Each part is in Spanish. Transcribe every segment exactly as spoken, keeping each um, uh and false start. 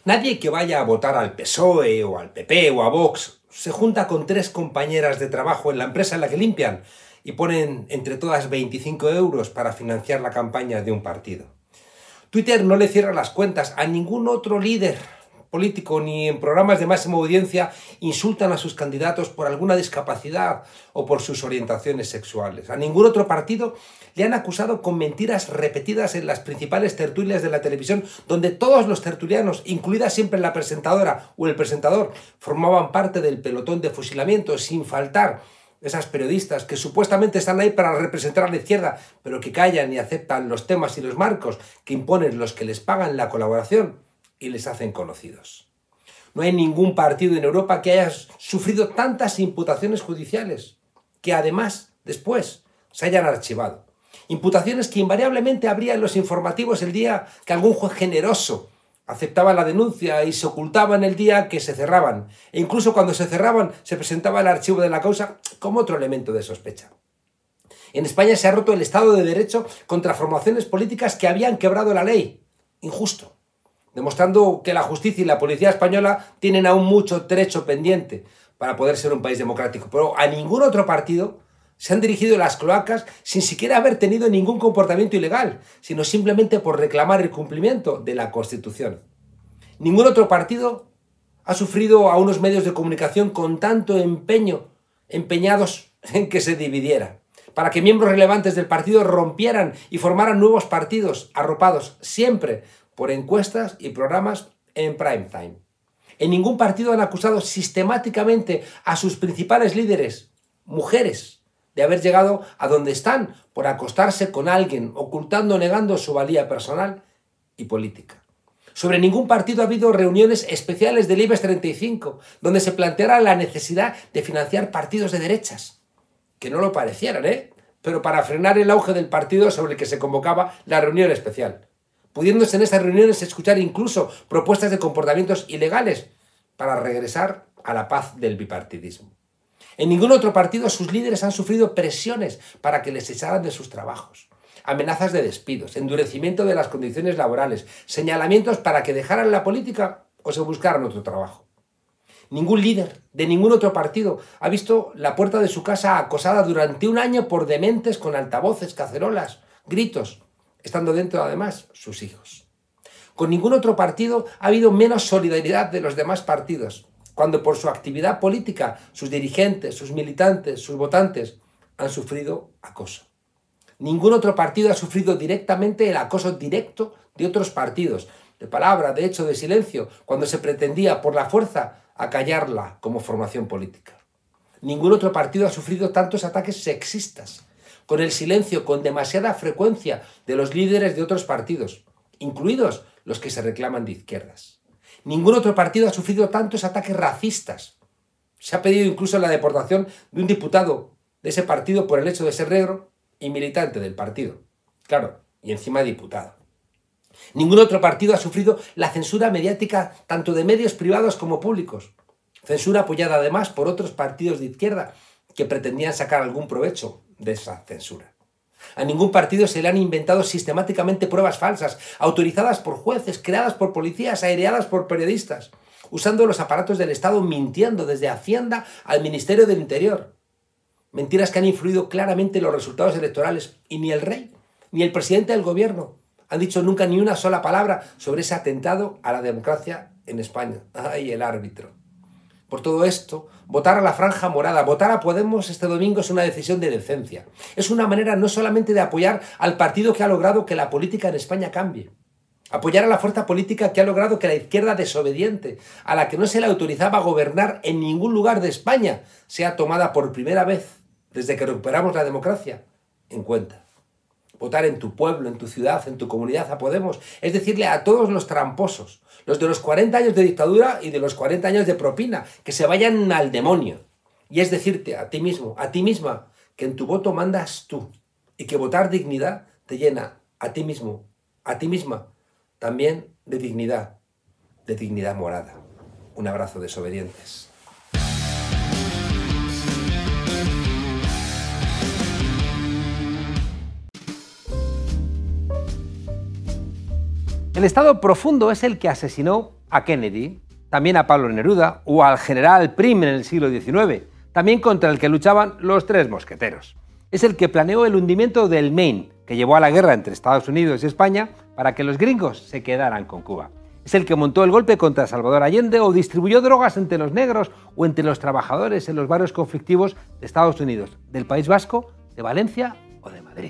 Nadie que vaya a votar al P S O E o al P P o a Vox se junta con tres compañeras de trabajo en la empresa en la que limpian y ponen entre todas veinticinco euros para financiar la campaña de un partido. Twitter no le cierra las cuentas a ningún otro líder político, ni en programas de máxima audiencia insultan a sus candidatos por alguna discapacidad o por sus orientaciones sexuales. A ningún otro partido le han acusado con mentiras repetidas en las principales tertulias de la televisión, donde todos los tertulianos, incluida siempre la presentadora o el presentador, formaban parte del pelotón de fusilamiento, sin faltar esas periodistas que supuestamente están ahí para representar a la izquierda, pero que callan y aceptan los temas y los marcos que imponen los que les pagan la colaboración y les hacen conocidos. No hay ningún partido en Europa que haya sufrido tantas imputaciones judiciales, que además, después, se hayan archivado. Imputaciones que invariablemente habría en los informativos el día que algún juez generoso aceptaba la denuncia y se ocultaban el día que se cerraban. E incluso cuando se cerraban se presentaba el archivo de la causa como otro elemento de sospecha. En España se ha roto el Estado de Derecho contra formaciones políticas que habían quebrado la ley. Injusto. Demostrando que la justicia y la policía española tienen aún mucho trecho pendiente para poder ser un país democrático. Pero a ningún otro partido se han dirigido las cloacas sin siquiera haber tenido ningún comportamiento ilegal, sino simplemente por reclamar el cumplimiento de la Constitución. Ningún otro partido ha sufrido a unos medios de comunicación con tanto empeño, empeñados en que se dividiera, para que miembros relevantes del partido rompieran y formaran nuevos partidos, arropados siempre por encuestas y programas en prime time. En ningún partido han acusado sistemáticamente a sus principales líderes, mujeres, de haber llegado a donde están por acostarse con alguien, ocultando o negando su valía personal y política. Sobre ningún partido ha habido reuniones especiales del IBEX treinta y cinco, donde se planteara la necesidad de financiar partidos de derechas. Que no lo parecieran, ¿eh? Pero para frenar el auge del partido sobre el que se convocaba la reunión especial, pudiéndose en estas reuniones escuchar incluso propuestas de comportamientos ilegales para regresar a la paz del bipartidismo. En ningún otro partido sus líderes han sufrido presiones para que les echaran de sus trabajos, amenazas de despidos, endurecimiento de las condiciones laborales, señalamientos para que dejaran la política o se buscaran otro trabajo. Ningún líder de ningún otro partido ha visto la puerta de su casa acosada durante un año por dementes con altavoces, cacerolas, gritos, estando dentro además sus hijos. Con ningún otro partido ha habido menos solidaridad de los demás partidos, cuando por su actividad política sus dirigentes, sus militantes, sus votantes han sufrido acoso. Ningún otro partido ha sufrido directamente el acoso directo de otros partidos, de palabra, de hecho, de silencio, cuando se pretendía por la fuerza acallarla como formación política. Ningún otro partido ha sufrido tantos ataques sexistas, con el silencio con demasiada frecuencia de los líderes de otros partidos, incluidos los que se reclaman de izquierdas. Ningún otro partido ha sufrido tantos ataques racistas. Se ha pedido incluso la deportación de un diputado de ese partido por el hecho de ser negro y militante del partido. Claro, y encima diputado. Ningún otro partido ha sufrido la censura mediática tanto de medios privados como públicos. Censura apoyada además por otros partidos de izquierda que pretendían sacar algún provecho de esa censura. A ningún partido se le han inventado sistemáticamente pruebas falsas, autorizadas por jueces, creadas por policías, aireadas por periodistas, usando los aparatos del Estado, mintiendo desde Hacienda al Ministerio del Interior. Mentiras que han influido claramente en los resultados electorales, y ni el rey ni el presidente del gobierno han dicho nunca ni una sola palabra sobre ese atentado a la democracia en España. ¡Ay, el árbitro! Por todo esto, votar a la franja morada, votar a Podemos este domingo es una decisión de decencia. Es una manera no solamente de apoyar al partido que ha logrado que la política en España cambie, apoyar a la fuerza política que ha logrado que la izquierda desobediente, a la que no se le autorizaba a gobernar en ningún lugar de España, sea tomada por primera vez desde que recuperamos la democracia en cuenta. Votar en tu pueblo, en tu ciudad, en tu comunidad a Podemos es decirle a todos los tramposos, los de los cuarenta años de dictadura y de los cuarenta años de propina, que se vayan al demonio. Y es decirte a ti mismo, a ti misma, que en tu voto mandas tú y que votar dignidad te llena a ti mismo, a ti misma, también de dignidad, de dignidad morada. Un abrazo, desobedientes. El Estado profundo es el que asesinó a Kennedy, también a Pablo Neruda o al general Prim en el siglo diecinueve, también contra el que luchaban los tres mosqueteros. Es el que planeó el hundimiento del Maine, que llevó a la guerra entre Estados Unidos y España para que los gringos se quedaran con Cuba. Es el que montó el golpe contra Salvador Allende o distribuyó drogas entre los negros o entre los trabajadores en los barrios conflictivos de Estados Unidos, del País Vasco, de Valencia o de Madrid.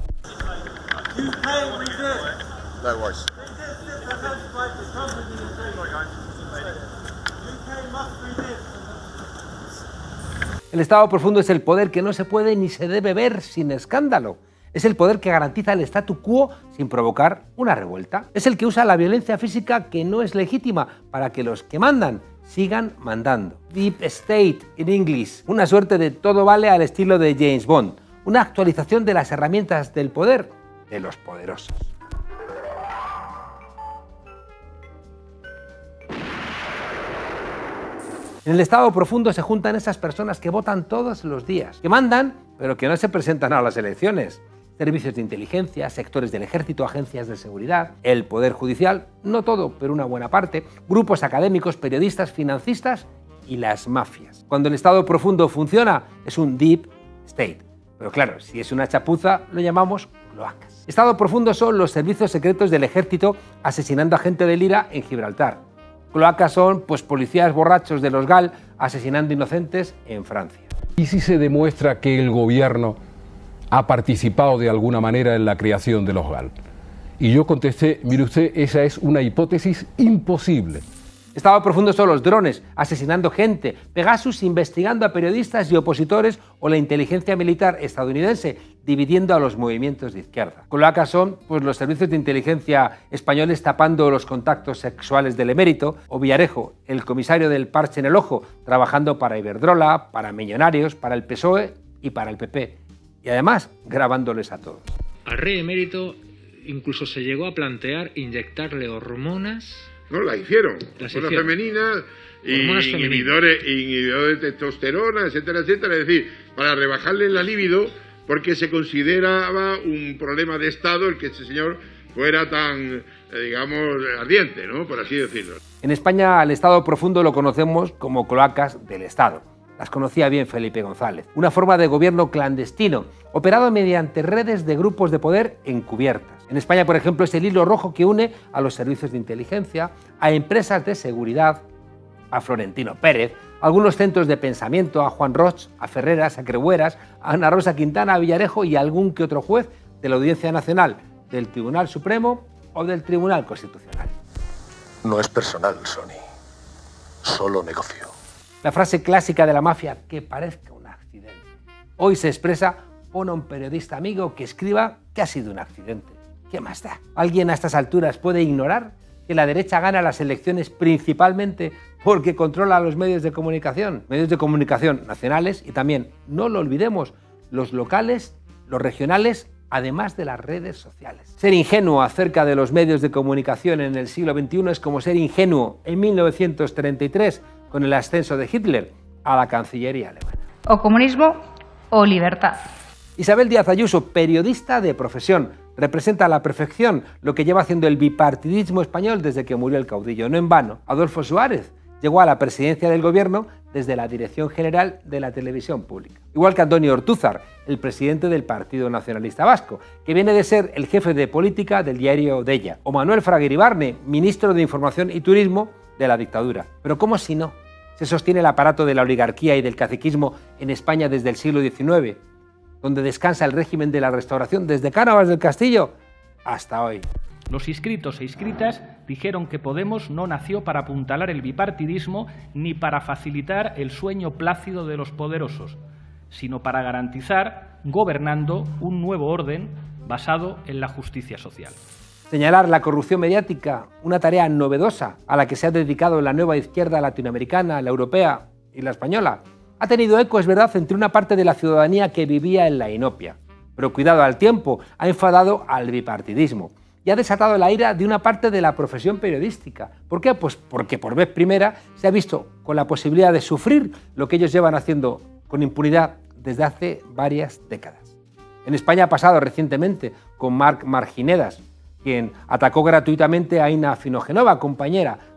El Estado profundo es el poder que no se puede ni se debe ver sin escándalo. Es el poder que garantiza el statu quo sin provocar una revuelta. Es el que usa la violencia física que no es legítima para que los que mandan sigan mandando. Deep State in English, una suerte de todo vale al estilo de James Bond, una actualización de las herramientas del poder de los poderosos. En el Estado profundo se juntan esas personas que votan todos los días, que mandan, pero que no se presentan a las elecciones. Servicios de inteligencia, sectores del ejército, agencias de seguridad, el poder judicial, no todo, pero una buena parte, grupos académicos, periodistas, financistas y las mafias. Cuando el Estado profundo funciona, es un deep state. Pero claro, si es una chapuza, lo llamamos cloacas. Estado profundo son los servicios secretos del ejército asesinando a gente del I R A en Gibraltar. Cloacas son pues, policías borrachos de los GAL asesinando inocentes en Francia. ¿Y si se demuestra que el gobierno ha participado de alguna manera en la creación de los GAL? Y yo contesté, mire usted, esa es una hipótesis imposible. Estado profundo son los drones asesinando gente, Pegasus investigando a periodistas y opositores o la inteligencia militar estadounidense dividiendo a los movimientos de izquierda. Cloacas son pues, los servicios de inteligencia españoles tapando los contactos sexuales del emérito o Villarejo, el comisario del parche en el ojo, trabajando para Iberdrola, para Millonarios, para el P S O E y para el P P. Y además grabándoles a todos. Al rey emérito incluso se llegó a plantear inyectarle hormonas. No, las hicieron. Las hormonas hicieron. femeninas, Hormonas inhibidores, inhibidores de testosterona, etcétera, etcétera. Es decir, para rebajarle la libido, porque se consideraba un problema de Estado el que este señor fuera tan, eh, digamos, ardiente, ¿no? Por así decirlo. En España al Estado profundo lo conocemos como cloacas del Estado. Las conocía bien Felipe González. Una forma de gobierno clandestino, operado mediante redes de grupos de poder encubiertas. En España, por ejemplo, es el hilo rojo que une a los servicios de inteligencia, a empresas de seguridad, a Florentino Pérez, a algunos centros de pensamiento, a Juan Roch, a Ferreras, a Creueras, a Ana Rosa Quintana, a Villarejo y a algún que otro juez de la Audiencia Nacional, del Tribunal Supremo o del Tribunal Constitucional. No es personal, Sony. Solo negocio. La frase clásica de la mafia, que parezca un accidente. Hoy se expresa, pon a un periodista amigo que escriba que ha sido un accidente. ¿Qué más da? ¿Alguien a estas alturas puede ignorar que la derecha gana las elecciones principalmente porque controla los medios de comunicación? Medios de comunicación nacionales y también, no lo olvidemos, los locales, los regionales, además de las redes sociales. Ser ingenuo acerca de los medios de comunicación en el siglo veintiuno es como ser ingenuo en mil novecientos treinta y tres con el ascenso de Hitler a la Cancillería alemana. O comunismo o libertad. Isabel Díaz Ayuso, periodista de profesión, representa a la perfección lo que lleva haciendo el bipartidismo español desde que murió el caudillo. No en vano, Adolfo Suárez llegó a la presidencia del gobierno desde la Dirección General de la Televisión Pública. Igual que Antonio Ortúzar, el presidente del Partido Nacionalista Vasco, que viene de ser el jefe de política del diario Deia. O Manuel Fraga Iribarne, ministro de Información y Turismo de la dictadura. Pero ¿cómo si no? Se sostiene el aparato de la oligarquía y del caciquismo en España desde el siglo diecinueve, donde descansa el régimen de la Restauración desde Cánovas del Castillo hasta hoy. Los inscritos e inscritas dijeron que Podemos no nació para apuntalar el bipartidismo ni para facilitar el sueño plácido de los poderosos, sino para garantizar, gobernando, un nuevo orden basado en la justicia social. Señalar la corrupción mediática, una tarea novedosa a la que se ha dedicado la nueva izquierda latinoamericana, la europea y la española, ha tenido eco, es verdad, entre una parte de la ciudadanía que vivía en la inopia. Pero cuidado, al tiempo ha enfadado al bipartidismo y ha desatado la ira de una parte de la profesión periodística. ¿Por qué? Pues porque por vez primera se ha visto con la posibilidad de sufrir lo que ellos llevan haciendo con impunidad desde hace varias décadas. En España ha pasado recientemente con Marc Marginedas, quien atacó gratuitamente a Ina Finogenova, compañera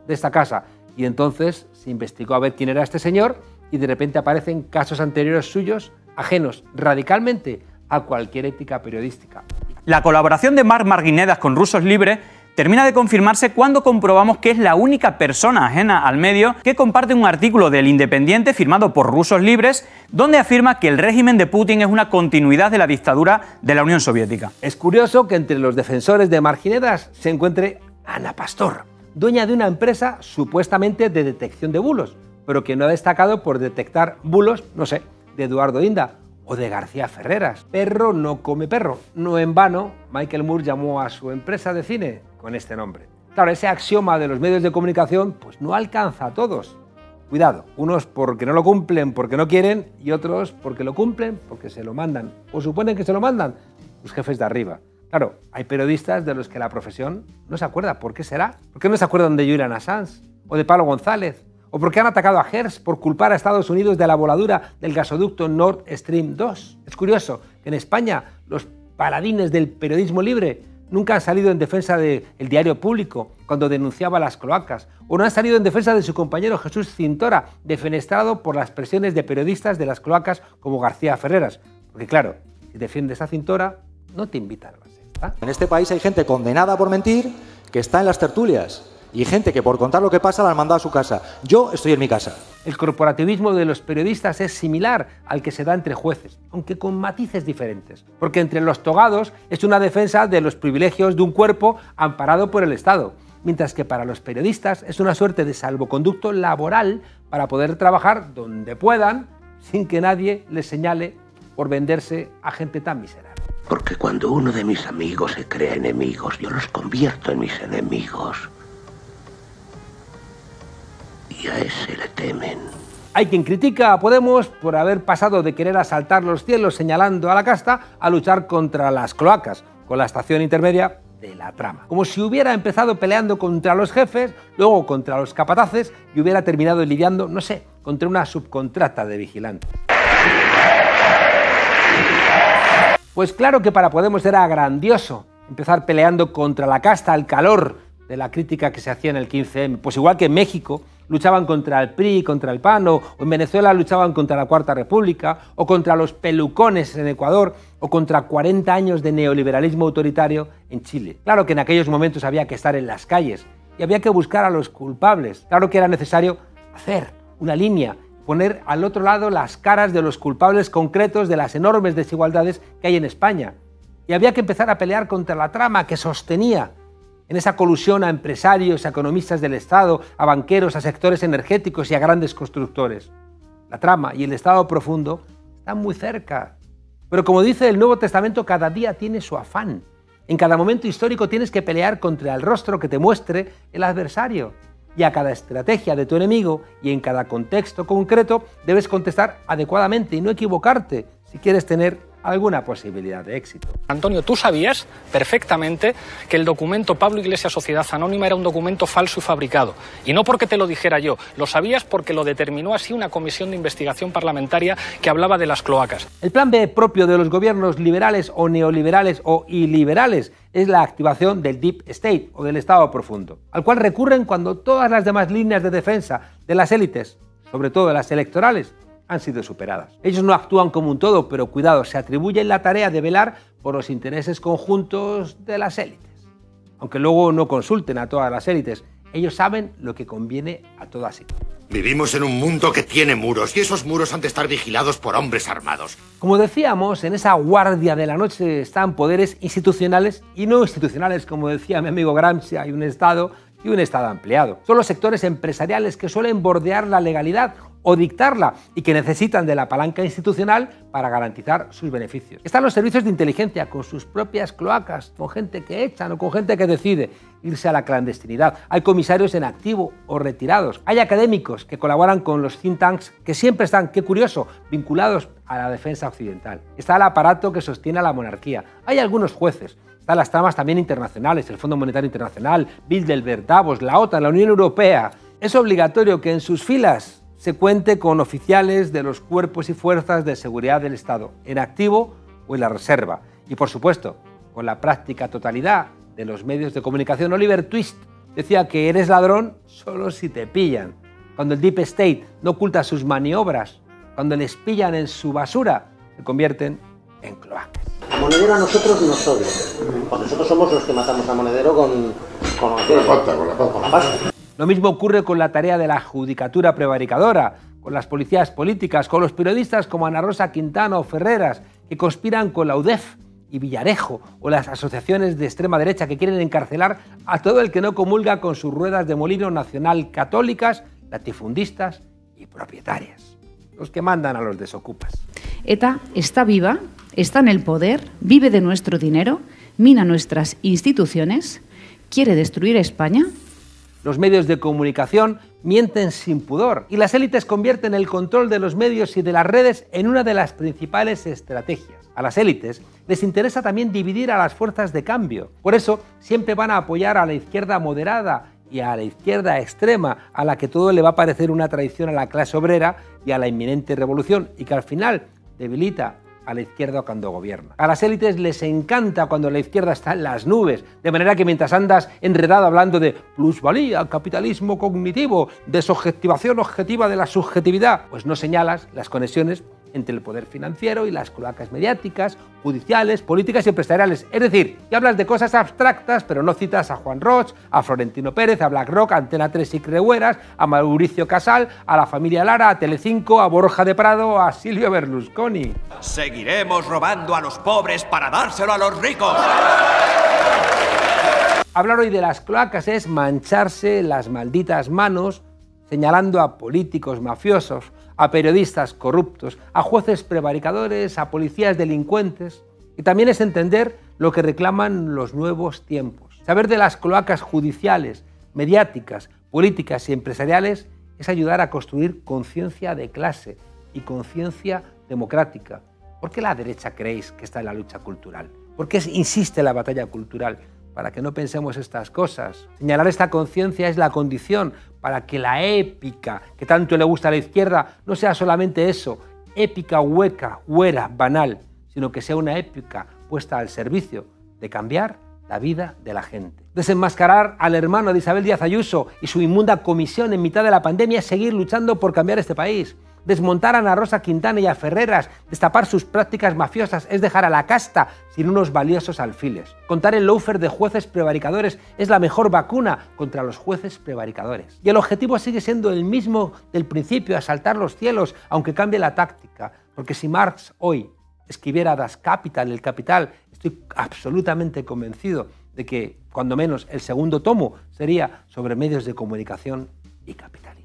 de esta casa. Y entonces se investigó a ver quién era este señor y de repente aparecen casos anteriores suyos ajenos radicalmente a cualquier ética periodística. La colaboración de Marc Marguinedas con Rusos Libres termina de confirmarse cuando comprobamos que es la única persona ajena al medio que comparte un artículo del Independiente firmado por Rusos Libres donde afirma que el régimen de Putin es una continuidad de la dictadura de la Unión Soviética. Es curioso que entre los defensores de Marguinedas se encuentre Ana Pastor, dueña de una empresa supuestamente de detección de bulos, pero que no ha destacado por detectar bulos, no sé, de Eduardo Inda o de García Ferreras. Perro no come perro. No en vano, Michael Moore llamó a su empresa de cine con este nombre. Claro, ese axioma de los medios de comunicación pues no alcanza a todos. Cuidado, unos porque no lo cumplen porque no quieren y otros porque lo cumplen porque se lo mandan o suponen que se lo mandan los jefes de arriba. Claro, hay periodistas de los que la profesión no se acuerda. ¿Por qué será? ¿Por qué no se acuerdan de Julian Assange o de Pablo González? ¿O por qué han atacado a Hertz por culpar a Estados Unidos de la voladura del gasoducto Nord Stream dos? Es curioso que en España los paladines del periodismo libre nunca han salido en defensa del diario Público cuando denunciaba las cloacas, o no han salido en defensa de su compañero Jesús Cintora, defenestrado por las presiones de periodistas de las cloacas como García Ferreras. Porque claro, si defiendes a Cintora, no te invitan a la sexta. En este país hay gente condenada por mentir que está en las tertulias. Y gente que por contar lo que pasa la han mandado a su casa. Yo estoy en mi casa. El corporativismo de los periodistas es similar al que se da entre jueces, aunque con matices diferentes. Porque entre los togados es una defensa de los privilegios de un cuerpo amparado por el Estado, mientras que para los periodistas es una suerte de salvoconducto laboral para poder trabajar donde puedan sin que nadie les señale por venderse a gente tan miserable. Porque cuando uno de mis amigos se crea enemigos, yo los convierto en mis enemigos. Y a ese le temen. Hay quien critica a Podemos por haber pasado de querer asaltar los cielos señalando a la casta a luchar contra las cloacas, con la estación intermedia de La Trama. Como si hubiera empezado peleando contra los jefes, luego contra los capataces y hubiera terminado lidiando, no sé, contra una subcontrata de vigilantes. Pues claro que para Podemos era grandioso empezar peleando contra la casta al calor de la crítica que se hacía en el quince eme. Pues igual que en México luchaban contra el P R I, contra el P A N, o en Venezuela luchaban contra la Cuarta República, o contra los pelucones en Ecuador, o contra cuarenta años de neoliberalismo autoritario en Chile. Claro que en aquellos momentos había que estar en las calles y había que buscar a los culpables. Claro que era necesario hacer una línea, poner al otro lado las caras de los culpables concretos de las enormes desigualdades que hay en España. Y había que empezar a pelear contra la trama que sostenía en esa colusión a empresarios, a economistas del Estado, a banqueros, a sectores energéticos y a grandes constructores. La trama y el Estado profundo están muy cerca. Pero como dice el Nuevo Testamento, cada día tiene su afán. En cada momento histórico tienes que pelear contra el rostro que te muestre el adversario. Y a cada estrategia de tu enemigo y en cada contexto concreto debes contestar adecuadamente y no equivocarte si quieres tener alguna posibilidad de éxito. Antonio, tú sabías perfectamente que el documento Pablo Iglesias Sociedad Anónima era un documento falso y fabricado. Y no porque te lo dijera yo, lo sabías porque lo determinó así una comisión de investigación parlamentaria que hablaba de las cloacas. El plan B propio de los gobiernos liberales o neoliberales o iliberales es la activación del Deep State o del Estado profundo, al cual recurren cuando todas las demás líneas de defensa de las élites, sobre todo las electorales, han sido superadas. Ellos no actúan como un todo, pero cuidado, se atribuyen la tarea de velar por los intereses conjuntos de las élites. Aunque luego no consulten a todas las élites, ellos saben lo que conviene a todas ellas. Vivimos en un mundo que tiene muros y esos muros han de estar vigilados por hombres armados. Como decíamos, en esa guardia de la noche están poderes institucionales y no institucionales, como decía mi amigo Gramsci, hay un Estado y un Estado ampliado. Son los sectores empresariales que suelen bordear la legalidad o dictarla y que necesitan de la palanca institucional para garantizar sus beneficios. Están los servicios de inteligencia con sus propias cloacas, con gente que echan o con gente que decide irse a la clandestinidad. Hay comisarios en activo o retirados. Hay académicos que colaboran con los think tanks que siempre están, qué curioso, vinculados a la defensa occidental. Está el aparato que sostiene a la monarquía. Hay algunos jueces. Están las tramas también internacionales, el Fondo Monetario Internacional, Bilderberg, Davos, la OTAN, la Unión Europea. Es obligatorio que en sus filas se cuente con oficiales de los cuerpos y fuerzas de seguridad del Estado, en activo o en la reserva. Y por supuesto, con la práctica totalidad de los medios de comunicación Oliver Twist, decía que eres ladrón solo si te pillan. Cuando el Deep State no oculta sus maniobras, cuando les pillan en su basura, se convierten en cloacas. Monedero a nosotros nos odia, porque nosotros somos los que matamos a Monedero con, con, con la pasta, con la pasta. Con la pasta. Lo mismo ocurre con la tarea de la judicatura prevaricadora, con las policías políticas, con los periodistas como Ana Rosa Quintana o Ferreras, que conspiran con la U D E F y Villarejo, o las asociaciones de extrema derecha que quieren encarcelar a todo el que no comulga con sus ruedas de molino nacional católicas, latifundistas y propietarias, los que mandan a los desocupas. ETA está viva, está en el poder, vive de nuestro dinero, mina nuestras instituciones, quiere destruir España. Los medios de comunicación mienten sin pudor y las élites convierten el control de los medios y de las redes en una de las principales estrategias. A las élites les interesa también dividir a las fuerzas de cambio. Por eso siempre van a apoyar a la izquierda moderada y a la izquierda extrema, a la que todo le va a parecer una traición a la clase obrera y a la inminente revolución, y que al final debilita a la izquierda cuando gobierna. A las élites les encanta cuando la izquierda está en las nubes, de manera que mientras andas enredado hablando de plusvalía, capitalismo cognitivo, desobjetivación objetiva de la subjetividad, pues no señalas las conexiones entre el poder financiero y las cloacas mediáticas, judiciales, políticas y empresariales. Es decir, que hablas de cosas abstractas, pero no citas a Juan Roch, a Florentino Pérez, a BlackRock, a Antena tres y Creueras, a Mauricio Casal, a la familia Lara, a Telecinco, a Borja de Prado, a Silvio Berlusconi. Seguiremos robando a los pobres para dárselo a los ricos. Hablar hoy de las cloacas es mancharse las malditas manos señalando a políticos mafiosos, a periodistas corruptos, a jueces prevaricadores, a policías delincuentes. Y también es entender lo que reclaman los nuevos tiempos. Saber de las cloacas judiciales, mediáticas, políticas y empresariales es ayudar a construir conciencia de clase y conciencia democrática. ¿Por qué la derecha creéis que está en la lucha cultural? ¿Por qué insiste en la batalla cultural? Para que no pensemos estas cosas. Señalar esta conciencia es la condición para que la épica que tanto le gusta a la izquierda no sea solamente eso, épica hueca, huera, banal, sino que sea una épica puesta al servicio de cambiar la vida de la gente. Desenmascarar al hermano de Isabel Díaz Ayuso y su inmunda comisión en mitad de la pandemia es seguir luchando por cambiar este país. Desmontar a Ana Rosa Quintana y a Ferreras, destapar sus prácticas mafiosas, es dejar a la casta sin unos valiosos alfiles. Contar el lawfare de jueces prevaricadores es la mejor vacuna contra los jueces prevaricadores. Y el objetivo sigue siendo el mismo del principio, asaltar los cielos, aunque cambie la táctica. Porque si Marx hoy escribiera Das Kapital, el Capital, estoy absolutamente convencido de que, cuando menos, el segundo tomo sería sobre medios de comunicación y capitalismo.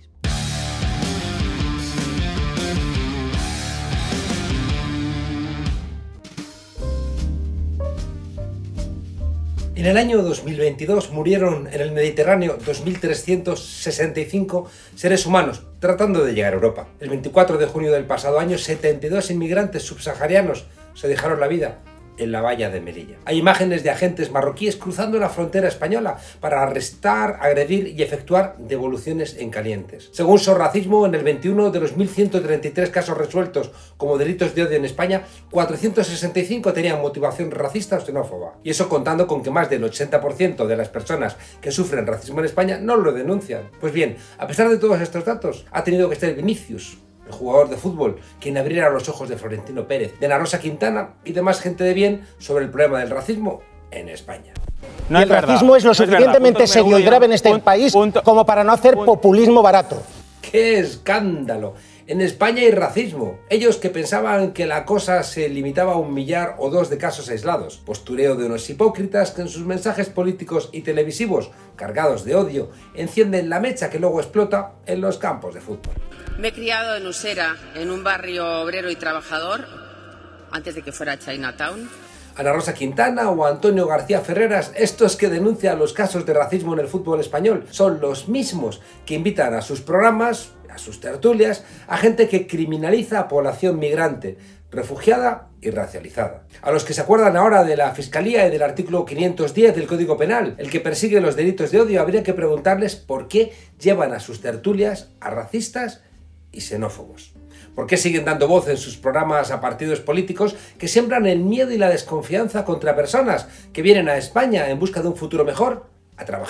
En el año dos mil veintidós murieron en el Mediterráneo dos mil trescientos sesenta y cinco seres humanos tratando de llegar a Europa. El veinticuatro de junio del pasado año, setenta y dos inmigrantes subsaharianos se dejaron la vida en la valla de Melilla. Hay imágenes de agentes marroquíes cruzando la frontera española para arrestar, agredir y efectuar devoluciones en calientes. Según Sorracismo, en el veintiuno de los mil ciento treinta y tres casos resueltos como delitos de odio en España, cuatrocientos sesenta y cinco tenían motivación racista o xenófoba. Y eso contando con que más del ochenta por ciento de las personas que sufren racismo en España no lo denuncian. Pues bien, a pesar de todos estos datos, ha tenido que ser Vinicius, el jugador de fútbol, quien abriera los ojos de Florentino Pérez, de Ana Rosa Quintana y demás gente de bien sobre el problema del racismo en España. No el racismo verdad, es lo no suficientemente es serio y grave en este punto, país punto, como para no hacer punto. populismo barato. ¡Qué escándalo! En España hay racismo. Ellos que pensaban que la cosa se limitaba a un millar o dos de casos aislados. Postureo de unos hipócritas que en sus mensajes políticos y televisivos, cargados de odio, encienden la mecha que luego explota en los campos de fútbol. Me he criado en Usera, en un barrio obrero y trabajador, antes de que fuera Chinatown. Ana Rosa Quintana o Antonio García Ferreras, estos que denuncian los casos de racismo en el fútbol español, son los mismos que invitan a sus programas, a sus tertulias, a gente que criminaliza a población migrante, refugiada y racializada. A los que se acuerdan ahora de la Fiscalía y del artículo quinientos diez del Código Penal, el que persigue los delitos de odio, habría que preguntarles por qué llevan a sus tertulias a racistas y xenófobos. ¿Por qué siguen dando voz en sus programas a partidos políticos que siembran el miedo y la desconfianza contra personas que vienen a España en busca de un futuro mejor a trabajar?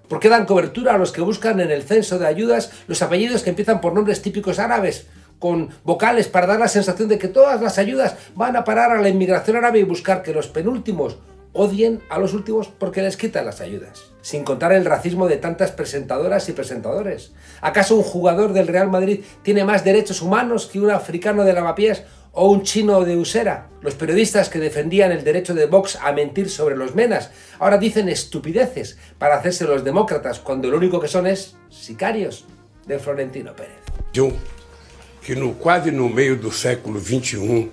¿Por qué dan cobertura a los que buscan en el censo de ayudas los apellidos que empiezan por nombres típicos árabes, con vocales para dar la sensación de que todas las ayudas van a parar a la inmigración árabe y buscar que los penúltimos odien a los últimos porque les quitan las ayudas? Sin contar el racismo de tantas presentadoras y presentadores. ¿Acaso un jugador del Real Madrid tiene más derechos humanos que un africano de Lavapiés o un chino de Usera? Los periodistas que defendían el derecho de Vox a mentir sobre los menas ahora dicen estupideces para hacerse los demócratas cuando lo único que son es sicarios de Florentino Pérez. Yo, que no quase no meio do século vinte e um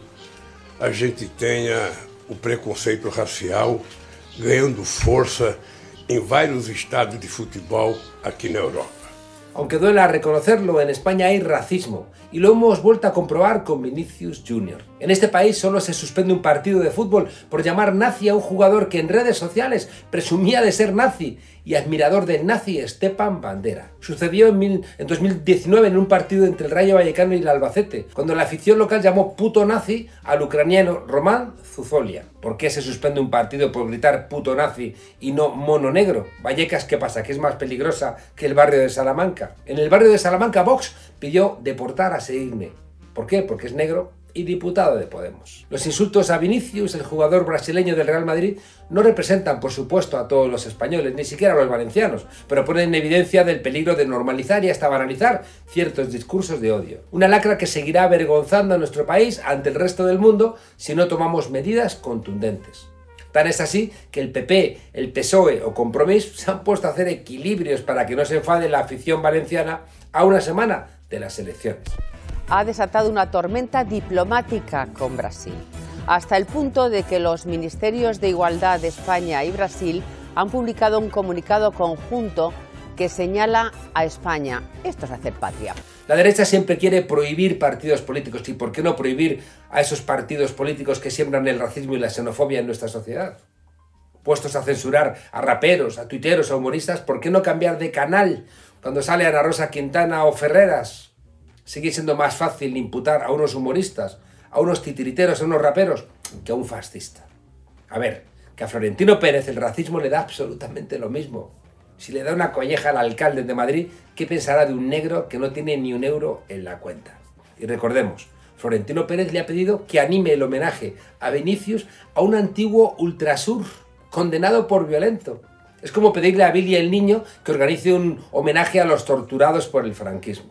a gente tenha o preconceito racial ganhando força em vários estados de futebol aqui na Europa. Aunque duela reconocerlo, en España hay racismo y lo hemos vuelto a comprobar con Vinicius junior En este país solo se suspende un partido de fútbol por llamar nazi a un jugador que en redes sociales presumía de ser nazi y admirador del nazi Stepan Bandera. Sucedió en, mil, en dos mil diecinueve en un partido entre el Rayo Vallecano y el Albacete, cuando la afición local llamó puto nazi al ucraniano Roman Zuzolia. ¿Por qué se suspende un partido por gritar puto nazi y no mono negro? Vallecas, ¿qué pasa? ¿Que es más peligrosa que el barrio de Salamanca? En el barrio de Salamanca, Vox pidió deportar a Seígne. ¿Por qué? Porque es negro y diputado de Podemos. Los insultos a Vinicius, el jugador brasileño del Real Madrid, no representan, por supuesto, a todos los españoles, ni siquiera a los valencianos, pero ponen en evidencia del peligro de normalizar y hasta banalizar ciertos discursos de odio. Una lacra que seguirá avergonzando a nuestro país ante el resto del mundo si no tomamos medidas contundentes. Tan es así que el P P, el P S O E o Compromís se han puesto a hacer equilibrios para que no se enfade la afición valenciana a una semana de las elecciones. Ha desatado una tormenta diplomática con Brasil, hasta el punto de que los ministerios de Igualdad de España y Brasil han publicado un comunicado conjunto que señala a España. Esto es hacer patria. La derecha siempre quiere prohibir partidos políticos. ¿Y por qué no prohibir a esos partidos políticos que siembran el racismo y la xenofobia en nuestra sociedad? Puestos a censurar a raperos, a tuiteros, a humoristas, ¿por qué no cambiar de canal cuando sale Ana Rosa Quintana o Ferreras? Sigue siendo más fácil imputar a unos humoristas, a unos titiriteros, a unos raperos, que a un fascista. A ver, que a Florentino Pérez el racismo le da absolutamente lo mismo. Si le da una colleja al alcalde de Madrid, ¿qué pensará de un negro que no tiene ni un euro en la cuenta? Y recordemos, Florentino Pérez le ha pedido que anime el homenaje a Vinicius a un antiguo ultrasur condenado por violento. Es como pedirle a Billy el Niño que organice un homenaje a los torturados por el franquismo.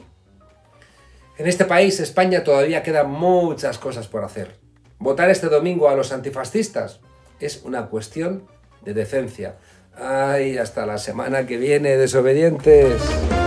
En este país, España, todavía quedan muchas cosas por hacer. Votar este domingo a los antifascistas es una cuestión de decencia. ¡Ay, hasta la semana que viene, desobedientes!